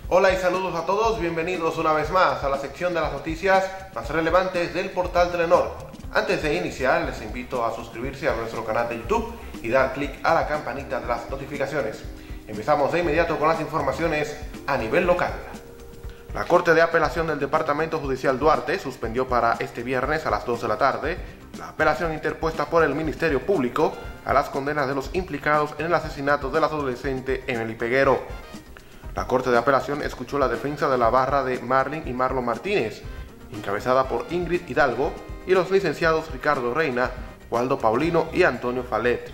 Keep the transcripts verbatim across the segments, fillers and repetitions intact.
Hola y saludos a todos, bienvenidos una vez más a la sección de las noticias más relevantes del portal Telenor. Antes de iniciar, les invito a suscribirse a nuestro canal de YouTube y dar clic a la campanita de las notificaciones. Empezamos de inmediato con las informaciones a nivel local. La Corte de Apelación del Departamento Judicial Duarte suspendió para este viernes a las dos de la tarde la apelación interpuesta por el Ministerio Público a las condenas de los implicados en el asesinato del adolescente Emily Peguero. La Corte de Apelación escuchó la defensa de la barra de Marlin y Marlon Martínez, encabezada por Ingrid Hidalgo, y los licenciados Ricardo Reina, Waldo Paulino y Antonio Falet.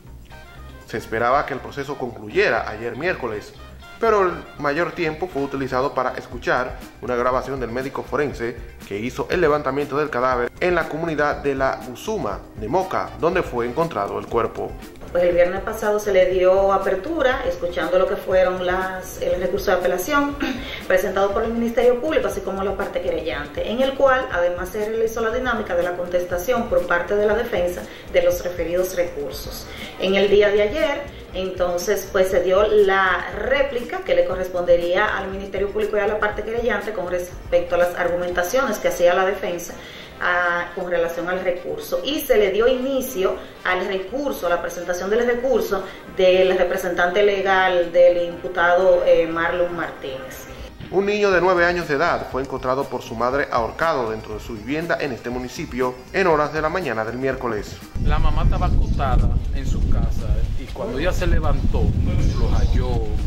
Se esperaba que el proceso concluyera ayer miércoles, pero el mayor tiempo fue utilizado para escuchar una grabación del médico forense que hizo el levantamiento del cadáver en la comunidad de La Guzuma de Moca, donde fue encontrado el cuerpo. Pues el viernes pasado se le dio apertura, escuchando lo que fueron las, el recurso de apelación presentado por el Ministerio Público, así como la parte querellante, en el cual además se realizó la dinámica de la contestación por parte de la defensa de los referidos recursos. En el día de ayer, entonces, pues se dio la réplica que le correspondería al Ministerio Público y a la parte querellante con respecto a las argumentaciones que hacía la defensa A, con relación al recurso, y se le dio inicio al recurso, a la presentación del recurso del representante legal del imputado eh, Marlon Martínez. Un niño de nueve años de edad fue encontrado por su madre ahorcado dentro de su vivienda en este municipio en horas de la mañana del miércoles. La mamá estaba acostada en su casa y cuando ella se levantó lo halló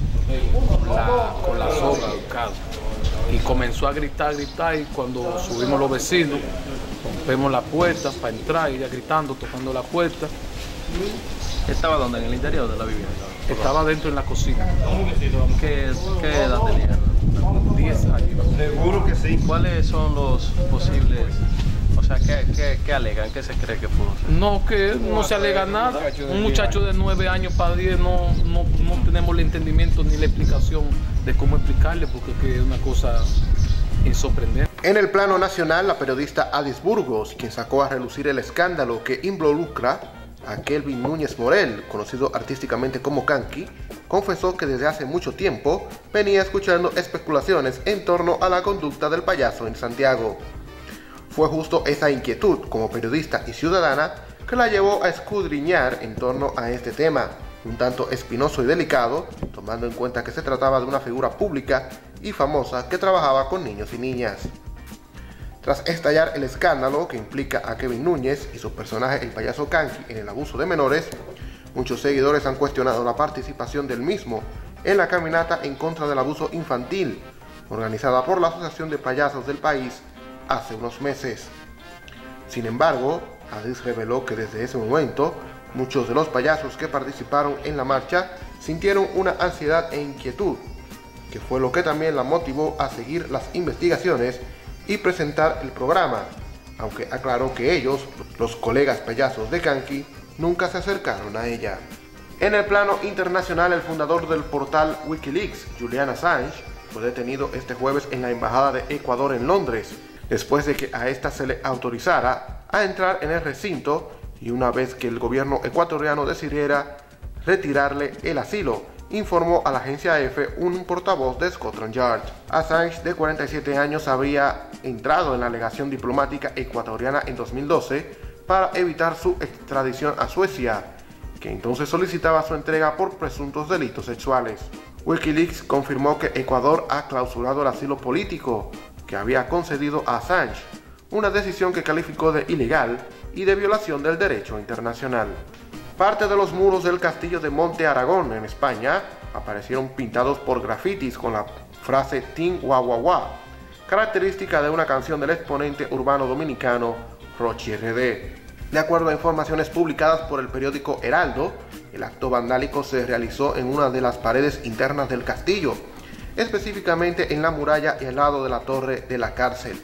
con la, con la soga ahorcado y comenzó a gritar, gritar, y cuando subimos los vecinos rompemos la puerta para entrar, ella gritando, tocando la puerta. ¿Estaba donde? ¿En el interior de la vivienda? Estaba dentro en la cocina. ¿Qué, qué edad tenía? diez años. Seguro que sí. ¿Cuáles son los posibles, o sea, qué, qué, qué alegan, qué se cree que fue? No, que no se alega nada. Un muchacho de nueve años para diez no, no, no tenemos el entendimiento ni la explicación de cómo explicarle, porque es una cosa insorprendente. En el plano nacional, la periodista Adis Burgos, quien sacó a relucir el escándalo que involucra a Kelvin Núñez Morel, conocido artísticamente como Kanky, confesó que desde hace mucho tiempo venía escuchando especulaciones en torno a la conducta del payaso en Santiago. Fue justo esa inquietud como periodista y ciudadana que la llevó a escudriñar en torno a este tema, un tanto espinoso y delicado, tomando en cuenta que se trataba de una figura pública y famosa que trabajaba con niños y niñas. Tras estallar el escándalo que implica a Kelvin Núñez y su personaje el payaso Kanky en el abuso de menores, muchos seguidores han cuestionado la participación del mismo en la caminata en contra del abuso infantil, organizada por la Asociación de Payasos del país hace unos meses. Sin embargo, Adis reveló que desde ese momento, muchos de los payasos que participaron en la marcha sintieron una ansiedad e inquietud, que fue lo que también la motivó a seguir las investigaciones y presentar el programa, aunque aclaró que ellos, los colegas payasos de Kanky, nunca se acercaron a ella. En el plano internacional, el fundador del portal Wikileaks, Julian Assange, fue detenido este jueves en la Embajada de Ecuador en Londres, después de que a esta se le autorizara a entrar en el recinto y una vez que el gobierno ecuatoriano decidiera retirarle el asilo, informó a la agencia EFE un portavoz de Scotland Yard. Assange, de cuarenta y siete años, había entrado en la legación diplomática ecuatoriana en dos mil doce para evitar su extradición a Suecia, que entonces solicitaba su entrega por presuntos delitos sexuales. Wikileaks confirmó que Ecuador ha clausurado el asilo político que había concedido a Assange, una decisión que calificó de ilegal y de violación del derecho internacional. Parte de los muros del castillo de Monte Aragón en España aparecieron pintados por grafitis con la frase Team Guaguaguá, característica de una canción del exponente urbano dominicano Rochi R D. De acuerdo a informaciones publicadas por el periódico Heraldo, el acto vandálico se realizó en una de las paredes internas del castillo, específicamente en la muralla y al lado de la torre de la cárcel.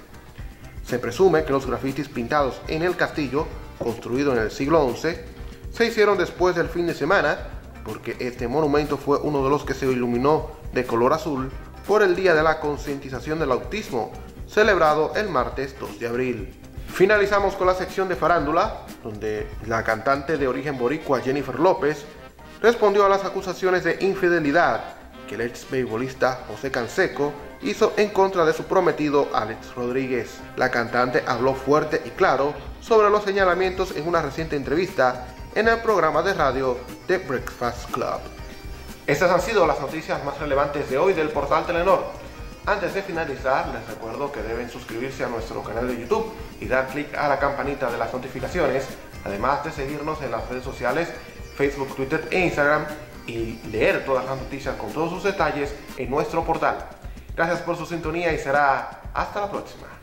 Se presume que los grafitis pintados en el castillo, construido en el siglo once, se hicieron después del fin de semana, porque este monumento fue uno de los que se iluminó de color azul por el Día de la Concientización del Autismo, celebrado el martes dos de abril. Finalizamos con la sección de farándula, donde la cantante de origen boricua Jennifer López respondió a las acusaciones de infidelidad que el ex beisbolista José Canseco hizo en contra de su prometido Alex Rodríguez. La cantante habló fuerte y claro sobre los señalamientos en una reciente entrevista en el programa de radio The Breakfast Club. Estas han sido las noticias más relevantes de hoy del portal Telenor. Antes de finalizar, les recuerdo que deben suscribirse a nuestro canal de YouTube y dar clic a la campanita de las notificaciones, además de seguirnos en las redes sociales Facebook, Twitter e Instagram y leer todas las noticias con todos sus detalles en nuestro portal. Gracias por su sintonía y será hasta la próxima.